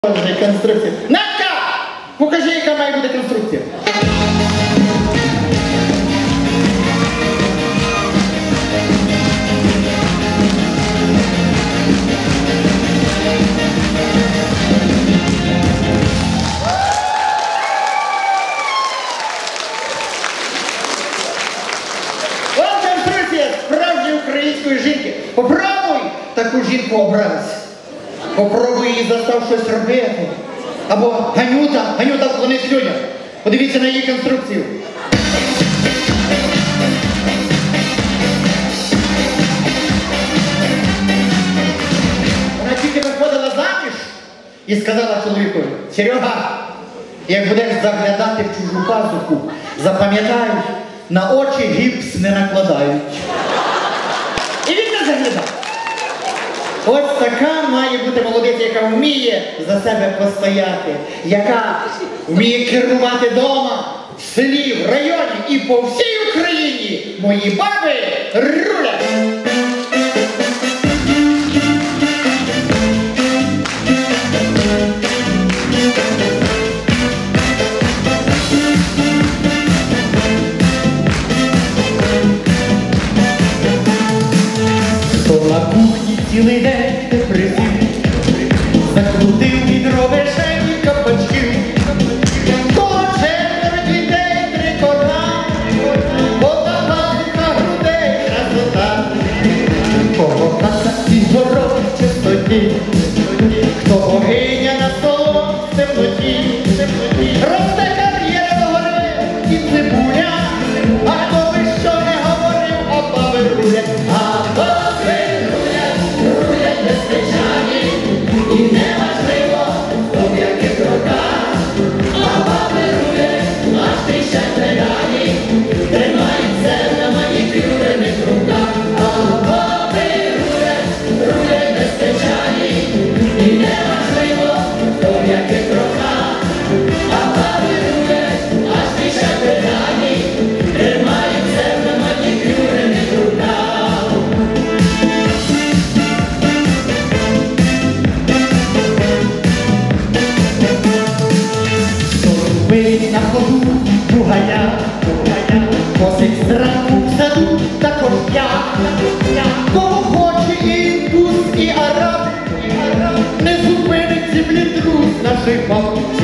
Конструкція. Надка! Покажи, яка має бути конструкція. Ось конструкція справжньої української жінки. Попробуй таку жінку образ. Попробуй її застав щось робити. Або Ганюта, вклонись людям. Подивіться на її конструкцію. Вона тільки виходила заміж і сказала чоловіку: Серега, як будеш заглядати в чужу пазуху, запам'ятай, на очі гіпс не накладають. І він не заглядав. Ось така має бути молодиця, яка вміє за себе постояти, яка вміє керувати дома, в селі, в районі і по всій Україні. Мої баби рулять! Хто на кухні цілий день не присів, закрутив відро вишень і кабачків. Коло четверо дітей, 3 кота, одна галка грудей, красота. Кого хата і город в чистоті, хто богиня на столом в темноті. Росте кар'єра догори і цибуля, а хто би що не говорив, а баби рулять. І неважливо, хто в яких роках, а баби рулять, аж тріщать педалі, тримаються на манікюрених руках. А баби рулять без печалі, і неважливо, хто в яких роках, а баби рулять, аж тріщать педалі, тримаються на манікюрених руках. Виріс на ходу, бугая, косить зранку в саду, також я. Кого хоче індус і араб, не зупинить землі друз наших баб.